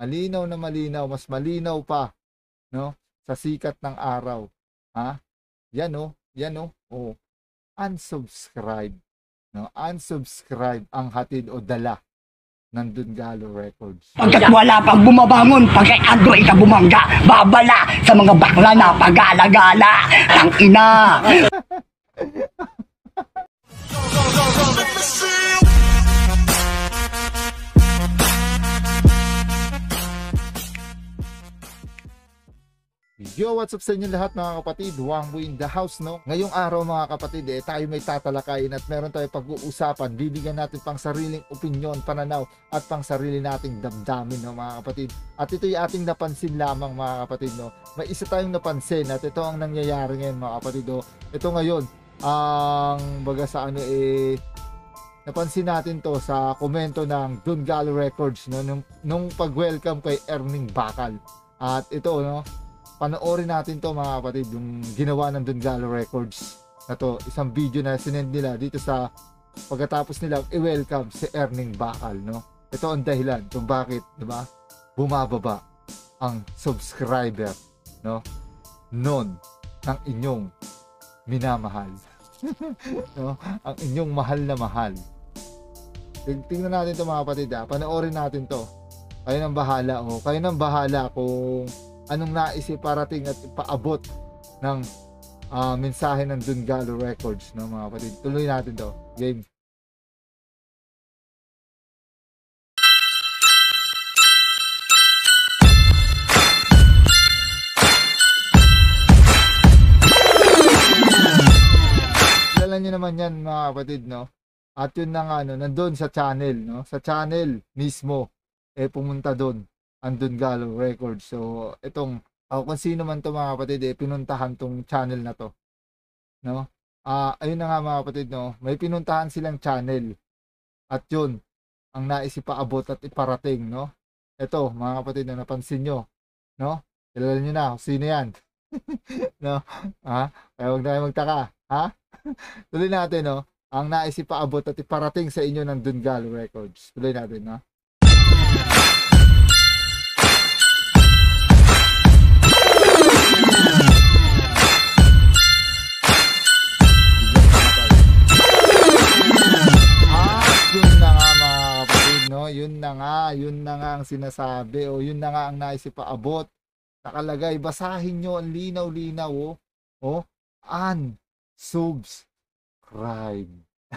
Malinaw na malinaw, mas malinaw pa, no? Sa sikat ng araw. Ha? Yan oh, yan oh. Oh, unsubscribe, no? Unsubscribe ang hatid o dala ng Dungalo Records. Pagkat wala pang bumabangon, pag kay Android ka bumangga, babala sa mga bakla na pag-alagala. Ang ina! Yo, what's up sa inyo lahat mga kapatid? Wangbo in the house, no? Ngayong araw mga kapatid, tayo may tatalakayin at meron tayo pag-uusapan. Bibigyan natin pang sariling opinyon, pananaw at pang sarili nating damdamin, no mga kapatid. At ito'y ating napansin lamang mga kapatid, no? May isa tayong napansin at ito ang nangyayari ngayon mga kapatid, no? Ito ngayon, ang baga sa ano napansin natin to sa komento ng Dungalo Records, no? Nung pag-welcome kay Erning Bakal. At ito, no? Panoorin natin to mga kapatid, yung ginawa ng Dungalo Records na to, isang video na sinend nila dito sa pagkatapos nilang i-welcome si Erning Bakal, no? Ito ang dahilan kung bakit, di ba, bumababa ang subscriber, no, non ng inyong minamahal. No? Ang inyong mahal na mahal. Tingnan natin to mga kapatid, panoorin natin to. Kayo nang bahala, kayo nang bahala kung anong naisip parating at ipaabot ng mensahe ng Dungalo Records, no mga kapatid. Tuloy natin to. Game. Kilala nyo naman yan mga kapatid, no? At yun na nga, no, nandun sa channel, no? Sa channel mismo, pumunta doon ang Dungalo Records. So, itong, kung sino man to mga kapatid, pinuntahan tong channel na to. No? Ayun na nga mga kapatid, no? May pinuntahan silang channel. At yun, ang naisipaabot at iparating, no? Ito, mga kapatid, na napansin nyo, no? Kilala nyo na, sino yan? No? Kaya huwag na kayo magtaka, ha? Tuloy natin, no? Ang naisipaabot at iparating sa inyo ng Dungalo Records. Tuloy natin, no? Yun na nga ang sinasabi, yun na nga ang naisipaabot. Nakalagay, basahin nyo ang linaw-linaw, unsubscribe.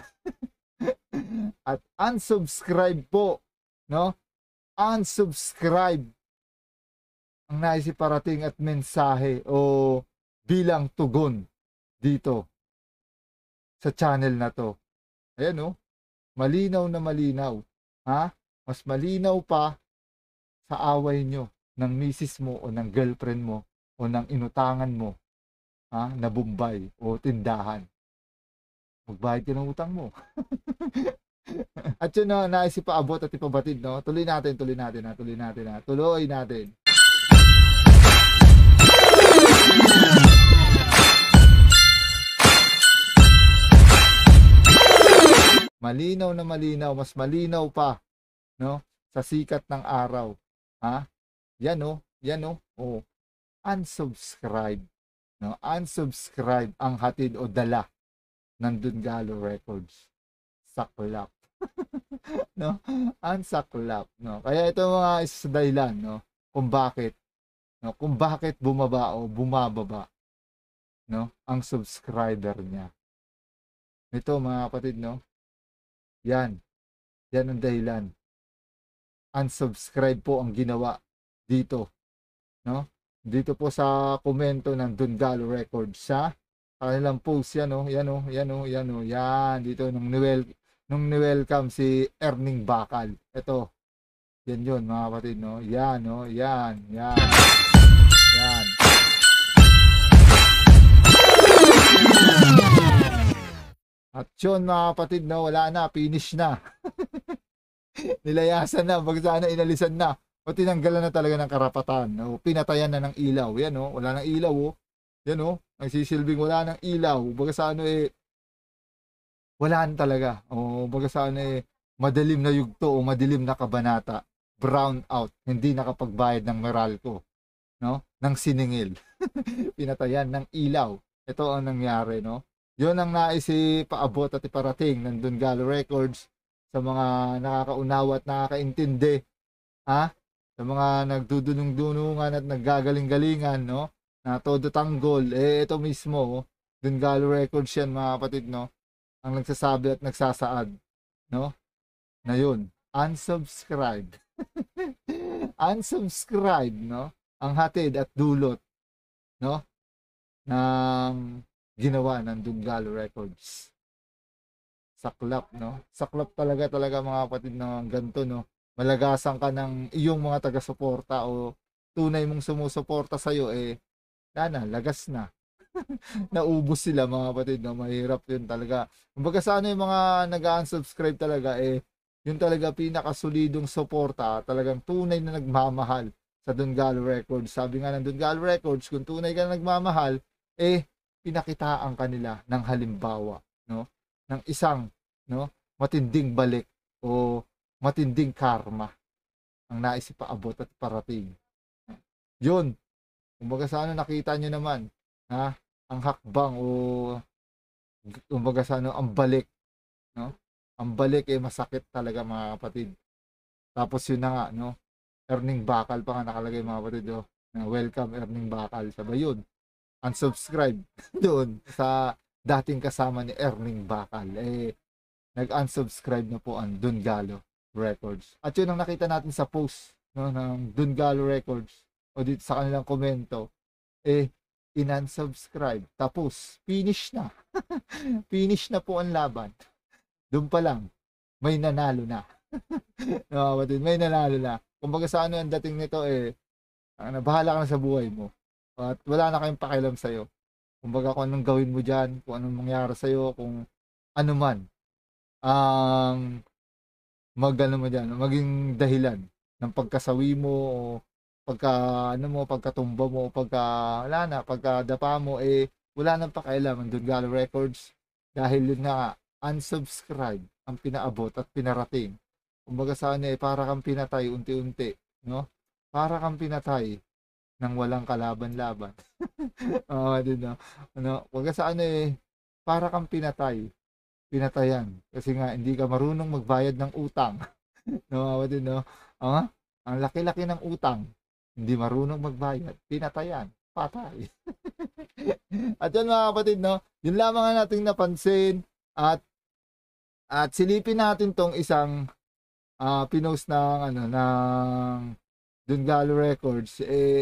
At unsubscribe po, no? Unsubscribe ang naisiparating at mensahe o bilang tugon dito sa channel na to. Ayan, malinaw na malinaw, ha? Mas malinaw pa sa away nyo ng misis mo o ng girlfriend mo o ng inutangan mo, na Bombay o tindahan. Magbayad ka ng utang mo. At yun na, naisipaabot at ipabatid, no? Tuloy natin. Malinaw na malinaw, mas malinaw pa, no, sa sikat ng araw. Yan unsubscribe, no? Unsubscribe ang hatid o dala ng Dungalo Records. Saklap. No? Unsaklap, no? Kaya ito mga isa sa dahilan, no, kung bakit bumaba o bumababa, no, ang subscriber niya. Ito mga kapatid, no, yan ang dahilan. Unsubscribe po ang ginawa dito, no? Dito po sa komento ng Dungalo Records sa kanilang post, yan dito nung ni-welcome si Erning Bakal. Ito, yan mga kapatid, no? Yan. At yun mga kapatid, no, wala na, finish na. Nilayasan na, sana inalisan na o tinanggalan na talaga ng karapatan, o pinatayan na ng ilaw. Yan, wala ng ilaw, yan, nagsisilbing wala ng ilaw. Baga sa wala na talaga, baga sa madilim na yugto o madilim na kabanata brown out, hindi nakapagbayad ng Meralco, no? Ng siningil. Pinatayan ng ilaw. Ito ang nangyari, no? Yun ang naisipaabot at iparating ng Don Galo Records sa mga nakakaunawa at nakakaintindi, ha? Sa mga nagdudunong-dunungan at naggagaling-galingan, no? Na todo tanggol, ito mismo, Don Galo Records yan, mga kapatid, no? Ang nagsasabi at nagsasaad, no? Na yun, unsubscribe. Unsubscribe, no? Ang hatid at dulot, no? Ng ginawa ng Don Galo Records. Saklap, no? Saklap talaga mga kapatid na ganito, no? Malagasan ka ng iyong mga taga-suporta o tunay mong sumusuporta sa'yo, lagas na. Naubos sila, mga kapatid, no? Mahirap yun talaga. Kumbaga sa yung mga nag-unsubscribe talaga, yun talaga pinakasolidong suporta, talagang tunay na nagmamahal sa Don Galo Records. Sabi nga ng Don Galo Records, kung tunay ka na nagmamahal, pinakitaan kanila ng halimbawa, no? Ng isang, no, matinding balik o matinding karma ang naisipaabot at parating. Yun. Kumbaga sa nakita nyo naman, ha? Ang hakbang o kumbaga sa ang balik, no? Ang balik masakit talaga, mga kapatid. Tapos yun na nga, no? Earning bakal pa nga nakalagay, mga kapatid, no? Na welcome earning bakal. Sabay yun. Unsubscribe doon sa dating kasama ni Erning Bakal. Nag-unsubscribe na po ang Don Galo Records. At yun ang nakita natin sa post, no, ng Don Galo Records o dito sa kanilang komento, in-unsubscribe. Tapos, finish na. Finish na po ang laban. Doon pa lang, may nanalo na. No, may nanalo na. Kumbaga sa ang dating nito, bahala ka na sa buhay mo. At wala na kayong pakialam sa'yo. Kumbaga kung anong gawin mo dyan, kung anong mangyari sa'yo, kung ano man ang maging dahilan ng pagkasawi mo o pagkatumba mo, pagkadapa mo, wala nang pakialam ang Don Galo Records dahil yun nga, unsubscribe ang pinaabot at pinarating. Kumbaga sa para kang pinatay unti-unti, no? Para kang pinatay nang walang kalaban-laban. Din, no? Wag sa para kang pinatayan. Kasi nga, hindi ka marunong magbayad ng utang. No, din, no? Ang laki-laki ng utang, hindi marunong magbayad, pinatayan, patay. At yun, mga kapatid, no? Yun lamang nga nating napansin at silipin natin tong isang pinost ng Don Galo Records.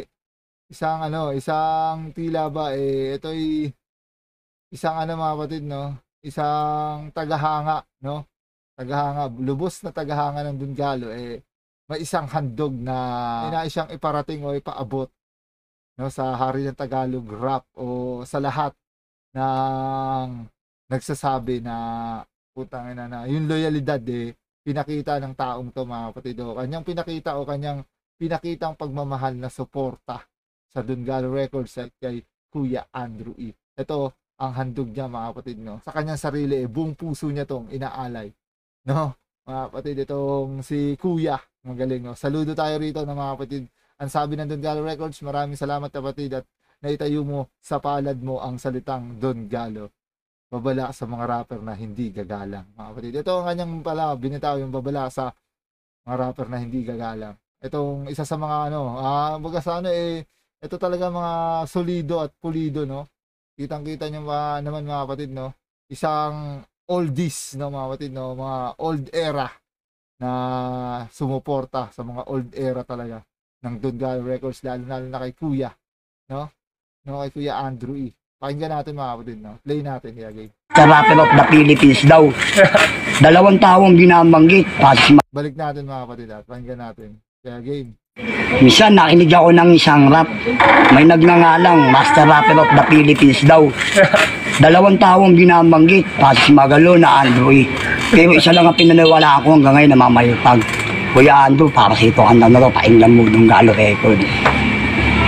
Isang tila ba ito'y isang mga kapatid, no? Isang tagahanga, no? Tagahanga, lubos na tagahanga ng Don Galo, may isang handog na nais siyang iparating o ipaabot, no, sa hari ng Tagalog rap o sa lahat ng nagsasabi na putang ina na yung loyalidad pinakita ng taong to, mga kapatid, o kanyang pinakita o kanyang pinakitang pagmamahal na suporta sa Don Galo Records at kay Kuya Andrew E. Ito ang handog niya, mga kapatid, no? Sa kanyang sarili, buong puso niya tong inaalay, no? Mga kapatid, itong si Kuya, magaling, no? Saludo tayo rito, no, mga kapatid. Ang sabi ng Don Galo Records, maraming salamat, kapatid, at naitayo mo sa palad mo ang salitang Don Galo. Babala sa mga rapper na hindi gagalang, mga kapatid. Ito ang kanyang binitaw, yung babala sa mga rapper na hindi gagalang. Itong isa sa mga baga sa ito talaga mga solido at pulido, no? Kitang-kita nyo naman, mga kapatid, no? Isang oldies, no, mga kapatid, no? Mga old era na sumuporta sa mga old era talaga ng Don Galo Records, lalo na kay Kuya, no? No, kay Kuya Andrew E. Pakinggan natin, mga kapatid, no? Play natin, kaya game. The rapper of the Philippines daw. Dalawang taong binabanggit. Balik natin, mga kapatid, at pakinggan natin. Kaya game. Minsan nakinig ako ng isang rap. May nagngangalang Master Rapper of the Philippines daw. Dalawang taong binabanggit. Pasis Magalo na Andrew E. Pero isa lang ang pinaniwala ako hanggang ngayon na mamayupag. Kuya Andrew, para sa ito kanta na to, pakinggan mo Don Galo Record.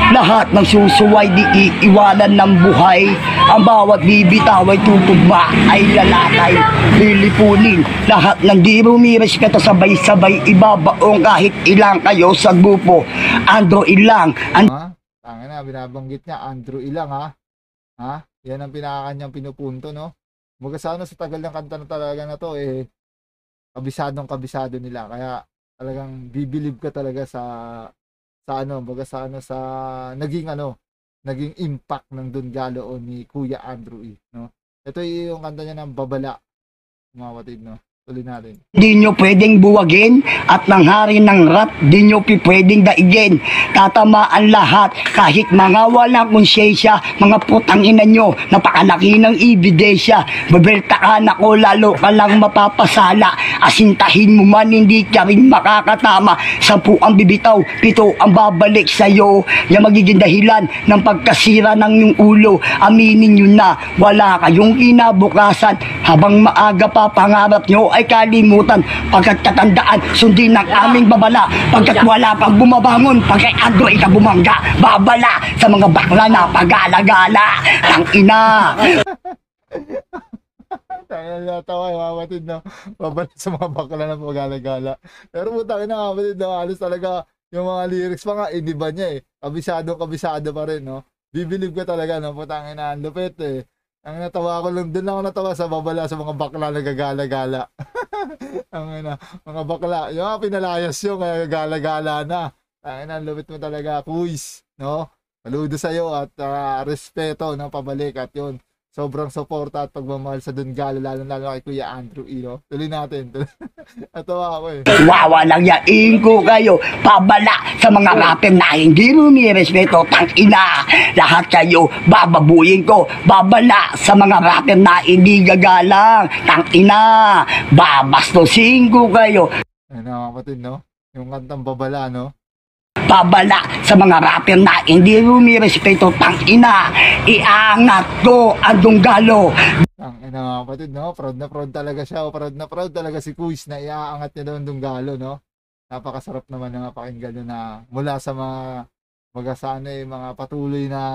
Lahat ng susuway di iiwanan ng buhay. Ang bawat bibitaw ay tutugma ay lalatay, lilipunin. Lahat ng di rumirespeto sabay-sabay ibabaong kahit ilang kayo sa grupo. Andro ilang, Ha? Tangin na, binabanggit niya, Andrew Ilang ha. Ha? Yan ang pinakakanyang pinupunto, no? Mga sana sa tagal ng kanta na talaga na to, kabisado nila. Kaya talagang bibilib ka talaga sa naging impact ng Don Galo o ni Kuya Andrew E, no? Ito yung kanta niya ng Babala, mga kapatid, no? Tuloy natin. di nyo pwedeng buwagin at ng hari ng rap, di nyo pwedeng daigin. Tatamaan lahat, kahit mga walang konsyensya, mga putangina nyo, napakalaki ng ebidensya. Babeltaan ako, lalo ka lang mapapasala. Asintahin mo man, hindi ka rin makakatama. 10 ang bibitaw, 7 ang babalik sa'yo. Yung magiging dahilan ng pagkasira ng yung ulo. Aminin nyo na, wala kayong kinabukasan. Habang maaga pa pangarap nyo ay kalimutan. Pagkat katandaan, sundin ng aming babala. Pagkat wala pang bumabangon, pagkat Andrew ika bumangga, babala sa mga bakla na pag-alagala. Tangina! Tayo natawa yung mga kapatid, no? Babala sa mga bakla ng pag-alagala. Pero putangin na kapatid, no? Halos talaga yung mga lyrics pa nga, iniba niya kabisado pa rin, no? Bibilib ka talaga, no? Putangin na, ang lupit Ang natawa ko lang, doon ako natawa sa babala sa mga bakla na gagala-gala. Mga bakla, yung mga pinalayas yun, kaya gagala-gala na. Ang lupit mo talaga, quiz, no? Saludo sa'yo at respeto ng pabalik at yun. Sobrang suporta at pagmamahal sa Don Galo, lalo kay Kuya Andrew E, no? Tuloy natin. Natawa ako Wawa lang yain ko kayo. Pabala sa mga rapper na hindi rumirespeto. Tangina, lahat kayo bababuyin ko. Babala sa mga rapper na hindi gagalang. Tangina, babastusin ko kayo. Ano kapatid, no? Yung kantang babala, no? Babala sa mga rapper na hindi rumirespeto. Tangina, iangat ko ang Don Galo. Ang mga kapatid, no? Proud na proud talaga siya. Proud na proud talaga si Kuis na iaangat niya daw ang Don Galo, no? Napakasarap naman na pakinggan na mula sa mga mga patuloy na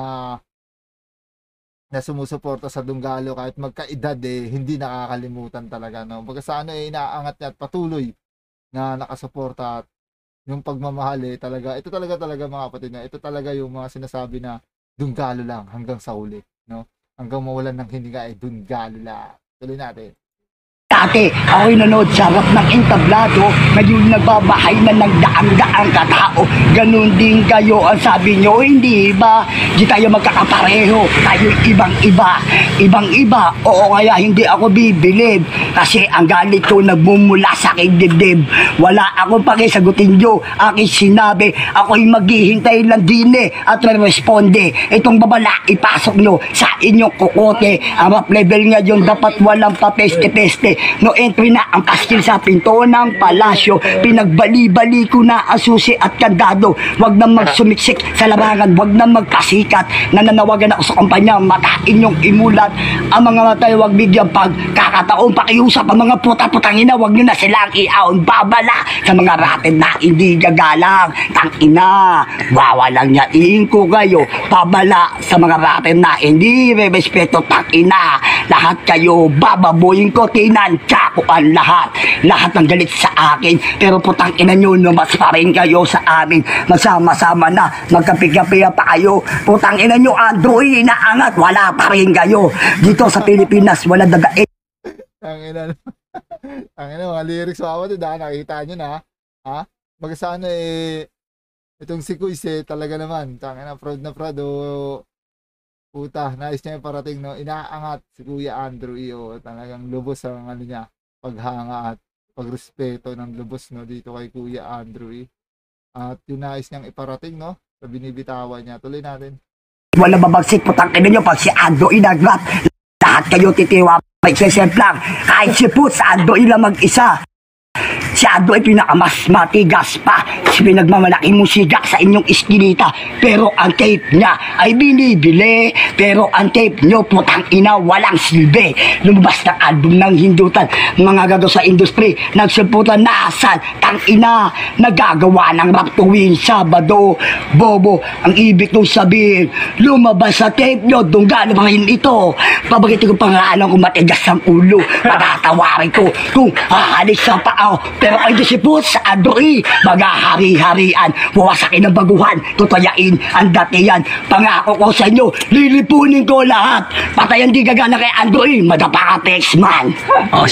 sumusuporta sa Don Galo kahit magkaedad hindi nakakalimutan talaga, no? Inaangat niya at patuloy na nakasuporta at yung pagmamahal talaga. Ito talaga mga kapatid na ito talaga yung mga sinasabi na Don Galo lang hanggang sa huli, no? Hanggang mawalan ng hininga Don Galo lang. Tuloy natin. Dati, ako'y nanood sa harap ng entablado, ngayon nagbabahay na ng daang-daang katao. Ganun din kayo ang sabi nyo, hindi ba? Di tayo magkakapareho, tayo ibang-iba. Ibang-iba, oo kaya hindi ako bibilib. Kasi ang galit ko nagmumula sa aking dibdib. Wala akong pakisagutin nyo, aking sinabi, ako'y maghihintay lang din at responde. Itong babala, ipasok nyo sa inyong kukote. Ang rap level ngayon dapat walang papeste-peste. No entry na ang pastil sa pinto ng palasyo. Pinagbali-bali ko na ang susi at kandado. Wag na magsumiksik sa larangan, wag na magpasikat. Nananawagan ako sa kumpanya, matain yung imulat. Ang mga matay wag bigyan pagkakataon. Pakiusap ang mga puta-putangina, wag nyo na silang iaon. Babala sa mga rated na hindi gagalang. Tangina, wawalang yain ko kayo. Babala sa mga rated na hindi respeto. Tangina, lahat kayo bababuyin ko. Tinansyakuan lahat ng galit sa akin, pero putang ina nyo, mas pa rin kayo sa amin. Masama-sama na, magkapi-kapi pa kayo. Putang ina nyo, Andrew, inaangat, wala pa rin kayo. Dito sa Pilipinas, wala dagain. Ang ina, mga lyrics mga kapatid, nakikita nyo na, ha? Magkasana itong si Kuis talaga naman, tangina, proud na proud, puta, nais niya yung parating, no? Inaangat si Kuya Andrew talagang lubos ang niya, paghanga at pagrespeto ng lubos, no, dito kay Kuya Andrew At yung nais niyang iparating, no, sa binibitawan niya. Tuloy natin. Wala babagsik, putang ina nyo, pag si Andrew nag-rap, lahat kayo titiwa, may lang. Kahit si Puts, Andrew lang mag-isa. Si Ado ay pinakamas matigas pa si pinagmamalaki mong siga sa inyong iskinita. Pero ang tape niya ay binibili. Pero ang tape nyo, putang ina, walang silbi. Lumabas ng album ng hindutan. Mga gago sa industry, nagsimputan nasan. Tang ina, nagagawa ng rap tuwing Sabado. Bobo, ang ibig nung sabihin, lumabas sa tape nyo, dunggalo pa rin ito. Pabagitin ko pangalan kung matigas ang ulo. Patatawarin ko kung hahalis sa pao. Pero ay disipos sa Andoi, maghahari-harian, wawasakin ang baguhan, tutayain ang datiyan. Pangako ko sa inyo, lilipunin ko lahat. Patayan di gagana kay Andoi, madapa ka man. Oh,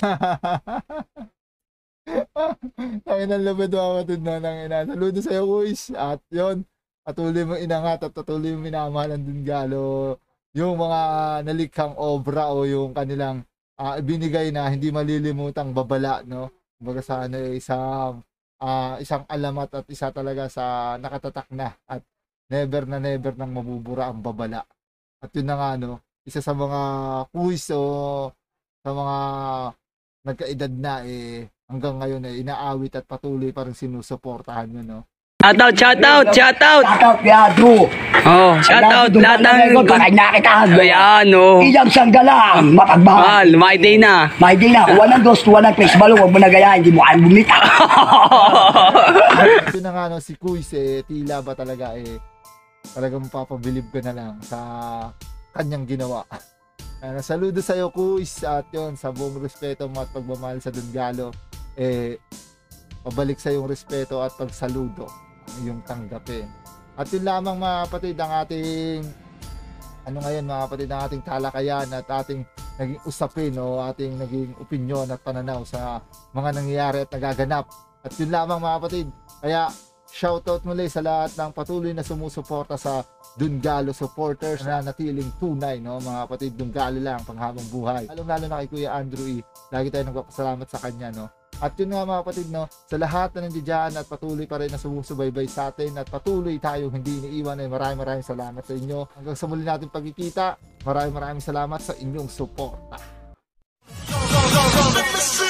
Ang inang labad mga kapatid na ng ina. Saludo sa'yo, Kuis. At yun, patuloy mong inangat at patuloy mong minamahalan din galo yung mga nalikhang obra o yung kanilang ibinigay na hindi malilimutang babala, no? Kumbaga sa ano, isang alamat at isa talaga sa nakatatak na at never nang mabubura ang babala. At yun na nga, no? Isa sa mga Kuis o sa mga nagkaedad na hanggang ngayon inaawit at patuloy pa rin sinusuportahan nyo, no? Shoutout! Shoutout, Yado. Oh, shoutout lahat ng... Bakit nakita? Ayan, oh. Iyang sanggalang, mapagmahal. My day na. May di na, kuha ng dos, kuha ng face balo, huwag mo na gayahin, hindi mo kayang bumita. Ito na nga, no, si Kuis, tila ba talaga, talagang mapapabilib ka na lang sa kanyang ginawa. Saludo sa'yo, Kuis, at yun, sa buong respeto mo at pagmamahal sa Dunggalo, pabalik sa yung respeto at pagsaludo yung tanggapin. At yun lamang mga kapatid ang ating mga kapatid, ang ating talakayan at ating naging usapin o ating naging opinyon at pananaw sa mga nangyayari at nagaganap. At yun lamang mga kapatid, kaya shoutout muli sa lahat ng patuloy na sumusuporta sa Dunggalo supporters na natiling tunay, no mga kapatid. Dunggalo lang panghabang buhay, lalo na kay Kuya Andrew E. Lagi tayo nagpapasalamat sa kanya, no. At yun nga mga kapatid, no, sa lahat na nandiyan at patuloy pa rin na sumusubaybay sa atin at patuloy tayong hindi iniiwan, maraming salamat sa inyo. Hanggang sa muli natin pagkikita, maraming salamat sa inyong suporta.